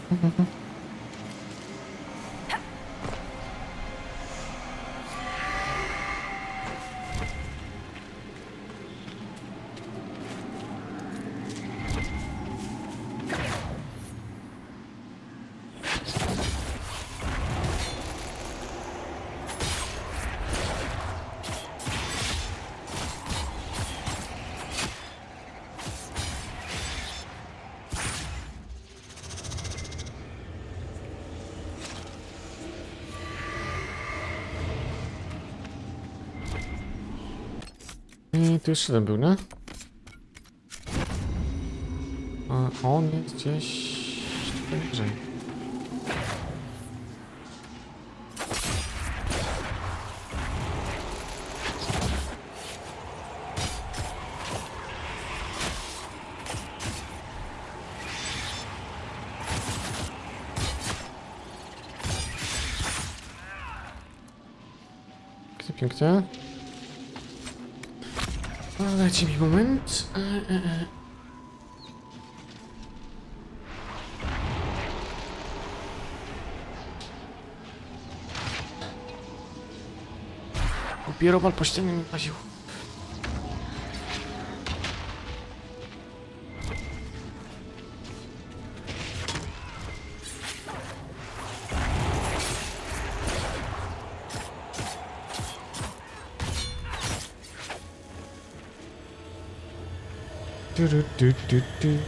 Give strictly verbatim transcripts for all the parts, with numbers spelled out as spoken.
I tu jeszcze jeden był, nie? A on jest gdzieś tutaj niżej. Pięknie, pięknie. No, dajcie mi moment. E, e, e. Pierobal po ścianie mi łaził. Du, du, du, du, du. You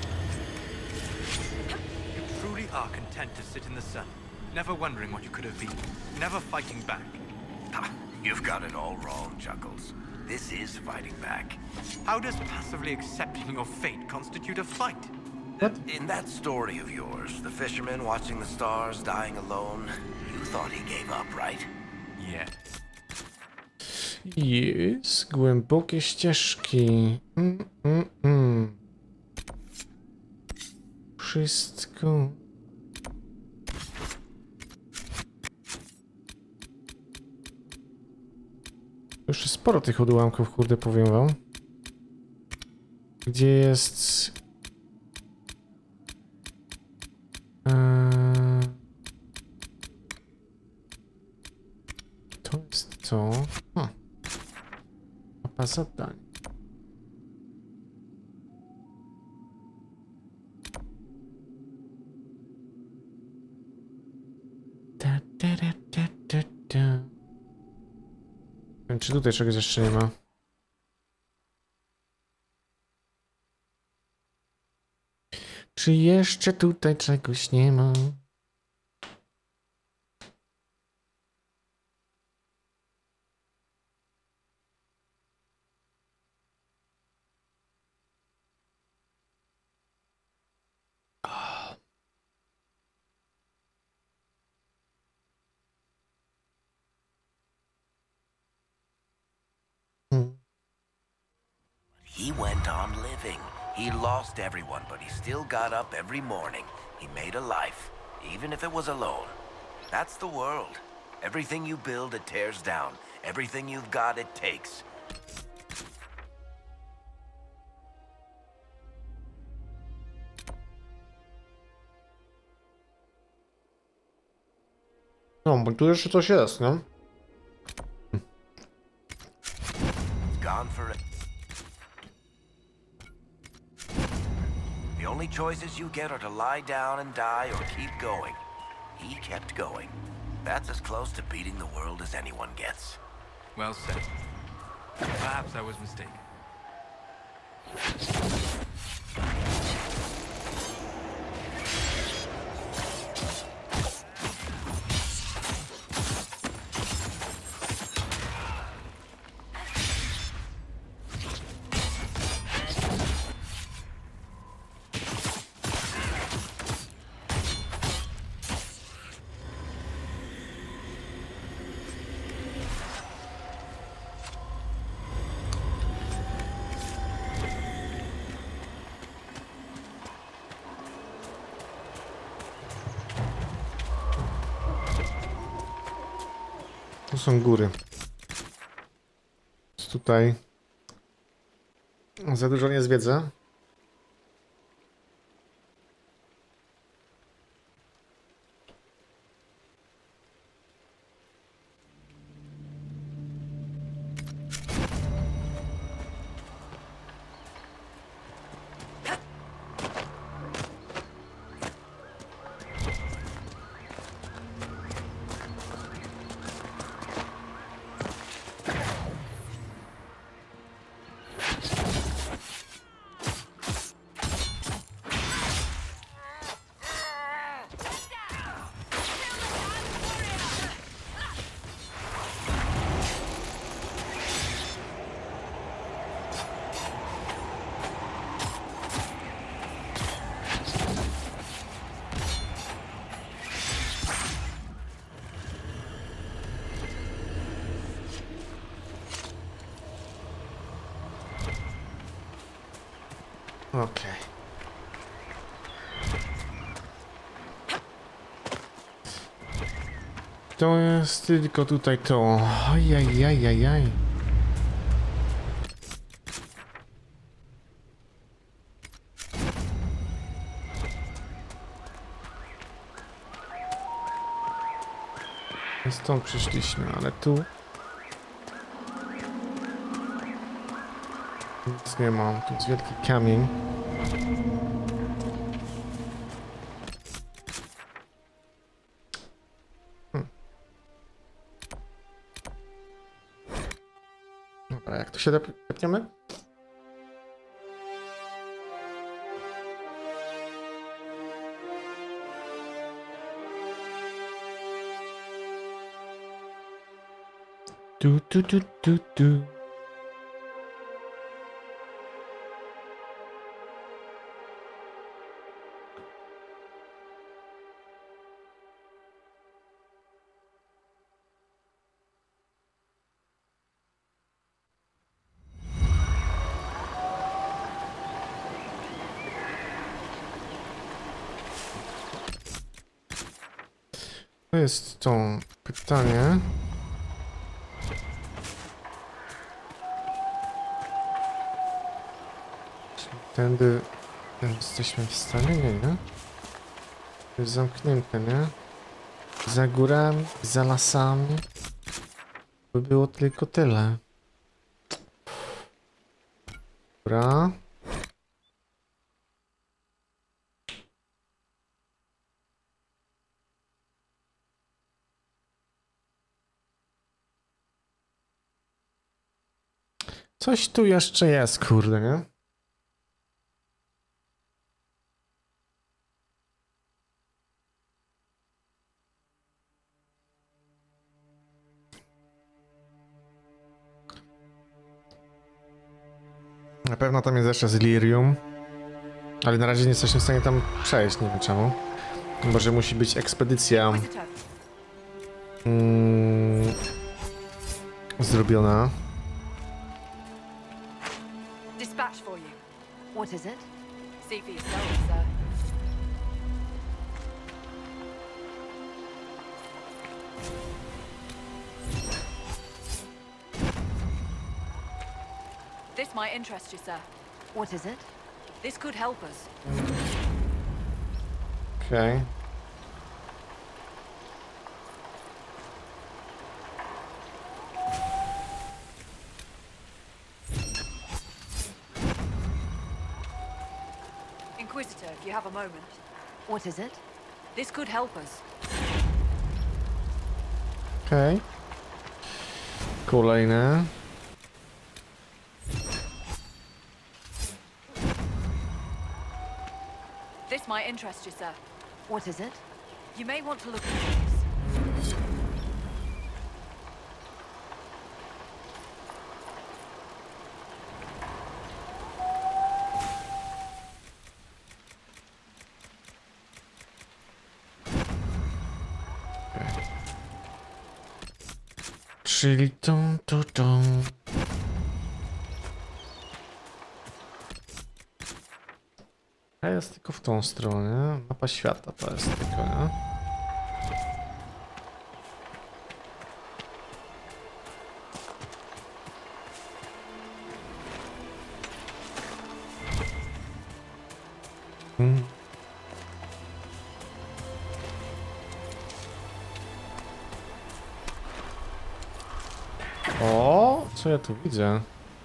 truly are content to sit in the sun, never wondering what you could have been, never fighting back. Ha, you've got it all wrong, Chuckles. This is fighting back. How does passively accepting your fate constitute a fight? What? In that story of yours, the fisherman watching the stars, dying alone, you thought he gave up, right? Yeah. Jest głębokie ścieżki. Mm, mm, mm. Wszystko. Już jest sporo tych odłamków, kurde, powiem wam. Gdzie jest... Eee... To jest to... Hm. Mapa zadań. Da, da, da, da, da, da. Nie wiem, czy tutaj czegoś jeszcze nie ma. Czy jeszcze tutaj czegoś nie ma? Hmm. He went on living. He lost everyone, but he still got up every morning. He made a life, even if it was alone. That's the world. Everything you build, it tears down. Everything you've got, it takes. No, bo tu jeszcze coś jest, nie? It's gone forever. The only choices you get are to lie down and die or keep going. He kept going. That's as close to beating the world as anyone gets. Well said. Perhaps I was mistaken. Tu są góry. Więc tutaj za dużo nie zwiedzę. Okej. To jest tylko tutaj to. Ajajajajaj. Stąd przyszliśmy, ale tu nic nie ma. Tu jest wielki kamień. Hmm. Dobra, jak to się tepniemy? Du, du, du, du, du. To jest to pytanie. Tędy jesteśmy w stanie, nie, nie? To jest zamknięte, nie? Za górami, za lasami. By było tylko tyle. Dobra. Coś tu jeszcze jest, kurde, nie? Na pewno tam jest jeszcze Zilirium, ale na razie nie jesteśmy w stanie tam przejść, nie wiem czemu. Może musi być ekspedycja mm, zrobiona. Dispatch for you. What is it? See for yourself, sir. This might interest you, sir. What is it? This could help us. Okej. Okay. Inquisitor, if you have a moment. What is it? This could help us. Okej. Okay. Kolejne. This might interest you, sir. What is it? You may want to look into this. Okay. Czyli tą, tą, tą. A jest tylko w tą stronę. Mapa świata to jest tylko, nie? Hmm. O, co ja tu widzę?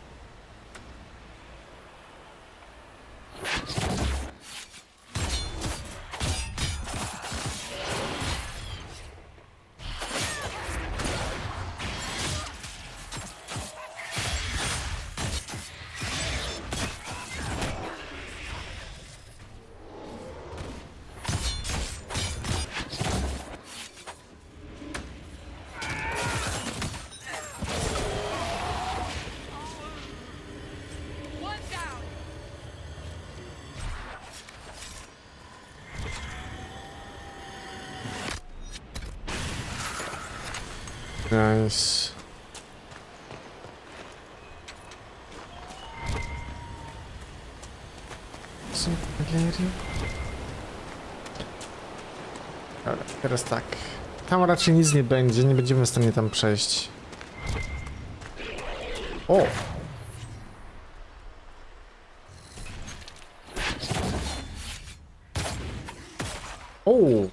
Nice. artylerii. Dobra, teraz tak. Tam raczej nic nie będzie, nie będziemy w stanie tam przejść. O! O!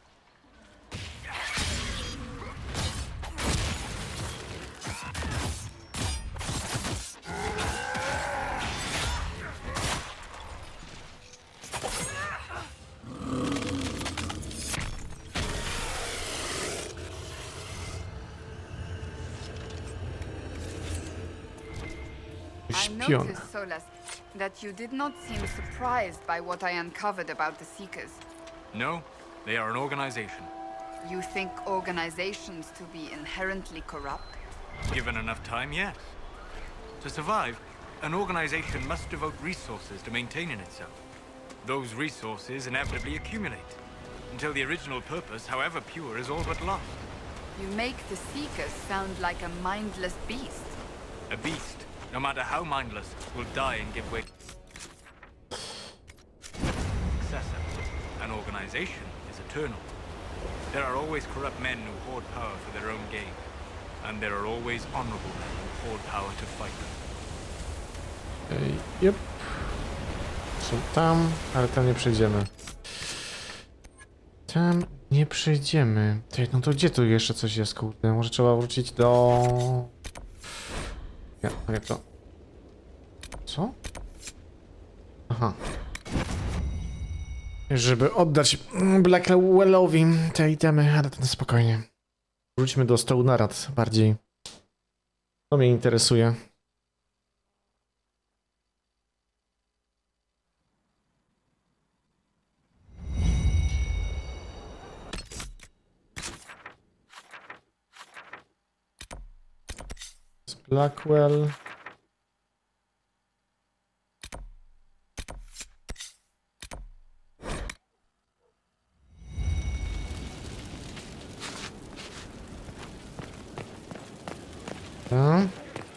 I Śpion. noticed, Solas, that you did not seem surprised by what I uncovered about the Seekers. No, they are an organization. You think organizations to be inherently corrupt? Given enough time, yes. To survive, an organization must devote resources to maintaining itself. Those resources inevitably accumulate, until the original purpose, however pure, is all but lost. You make the Seekers sound like a mindless beast. A beast, no matter how mindless, will die and give way. Successor. An organization is eternal. There are always corrupt men who hoard power for their own gain. And there are always honorable men who hoard power to fight them. Ej, Jep. Są tam, ale tam nie przejdziemy. Tam nie przejdziemy. Ty, no to gdzie tu jeszcze coś jest, kurde? Może trzeba wrócić do... Nie, nie to. Co? Aha. Żeby oddać Blackwellowi te itemy, ale to na spokojnie. Wróćmy do stołu narad bardziej. To mnie interesuje. Blackwell. A?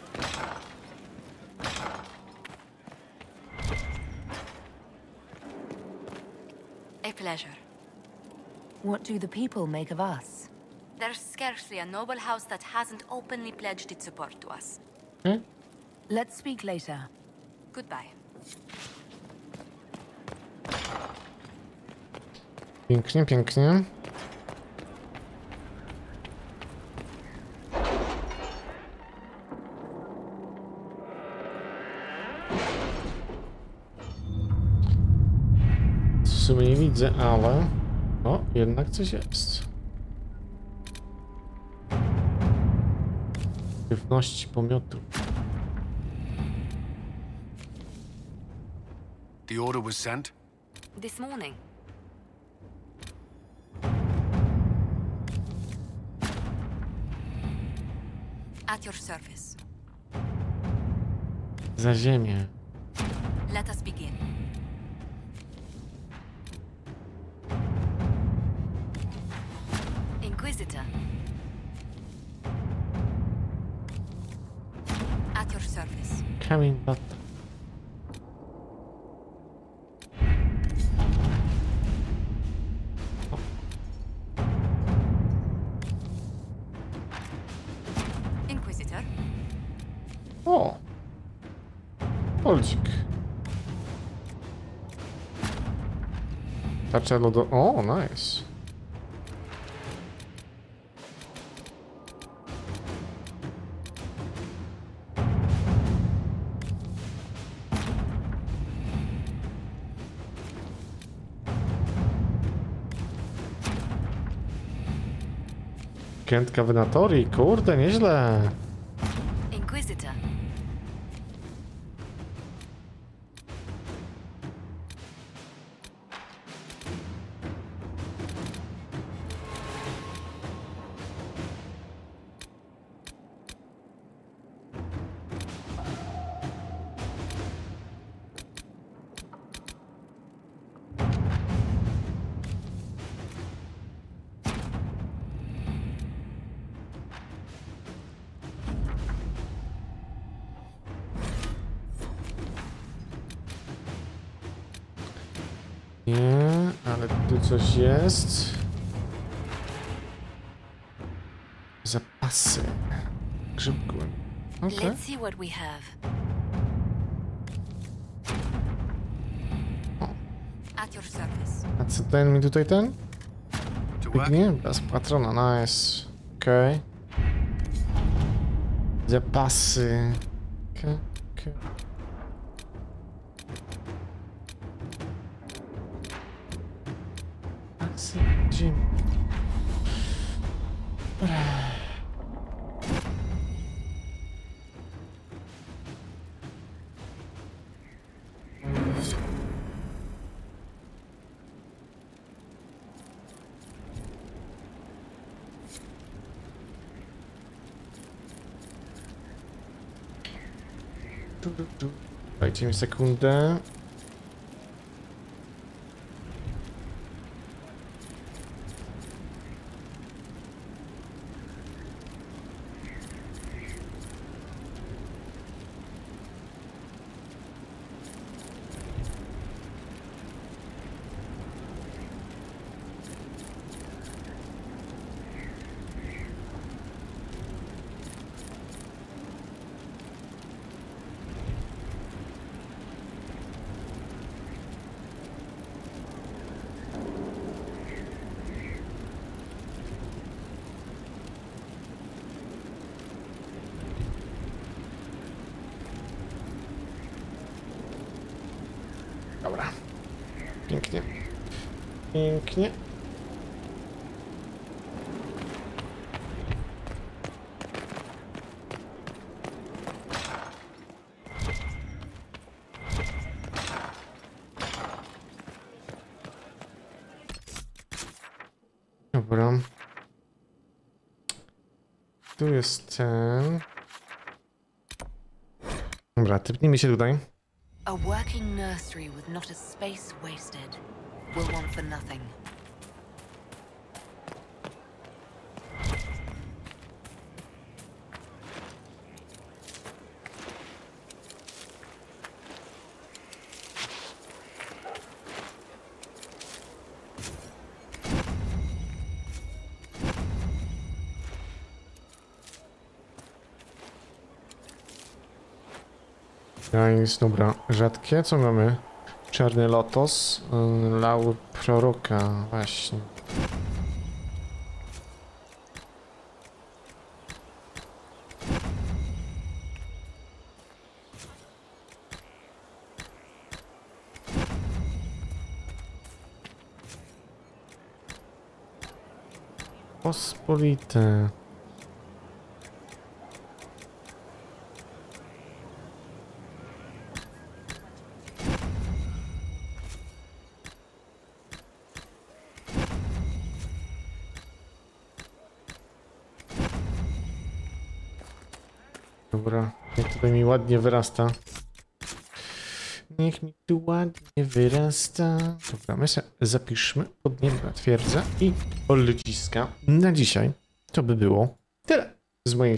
A pleasure. What do the people make of us? There's scarcely a noble house that hasn't openly pledged its support to us. Okay. Let's speak later. Goodbye. Pięknie, pięknie. W sumie nie widzę, ale... O, jednak coś jest. Żywności pomiotu. The order was sent? This morning. At your service. Za ziemię. Let us begin. Inquisitor. At your service. Kamień bat. Inquisitor. O! Poldzik. Tarcza lodo... O, nice. Kent Cavenatori, kurde, nieźle. Inquisitor. Nie, ale tu coś jest. Zapasy. Grzybkłem. Okej. Let's see what we have. At your service. A co ten mi tutaj ten? To work? Nie, bez patrona, nice. Okej. Zapasy. Okej, okej. Zapasy, gdzie? Dajcie mi sekundę. Dobra. Pięknie. Pięknie. Dobra. Tu jest ten. Dobra, typnijmy się tutaj. A working nursery with not a space wasted. We'll want for nothing. Nice, dobra. Rzadkie, co mamy? Czarny lotos, yy, laur proroka, właśnie. Pospolite. Dobra, niech tutaj mi ładnie wyrasta. Niech mi tu ładnie wyrasta. Dobra, my sobie zapiszmy podniebna twierdza i poluciska. Na dzisiaj to by było tyle z mojej